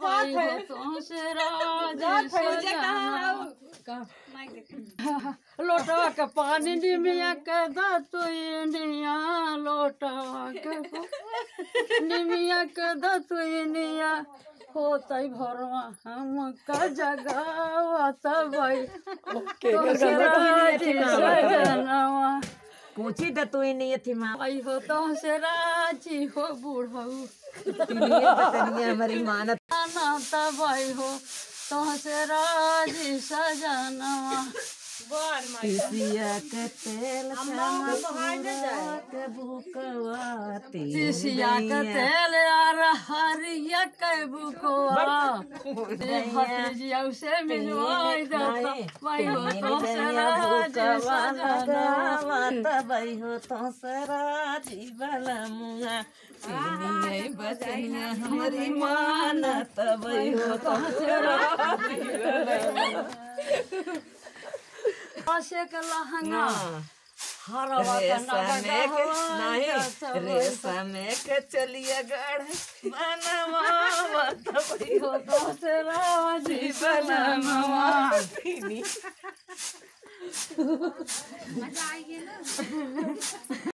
भाई हो तो से राज सजना लोटवा के पानी निमिया के दतुइनिया लोटवा के निमिया के दतुइनिया होतै भोरवा हम का जगावा तबै सजनवा पूछी तो तू ही नहीं थी माँ आई हो तो से राजी हो बूढ़ऊ हमारी मानत तबै हो तो से राजी सजनवा तिसिया के तेल के बुकवा तिसिया के तेल यार हरिया के बुकवा भतीजिया से मिलवाई देता भाई हो तो भाई हो तो सराजी वाला मुआ बचैया हमारी मानत भाई हो तो आशे के लहंगा हरवा रेशम के चलिया गढ़ बनवा तबै हो तो से राजी बनवा मजा आएगी ना।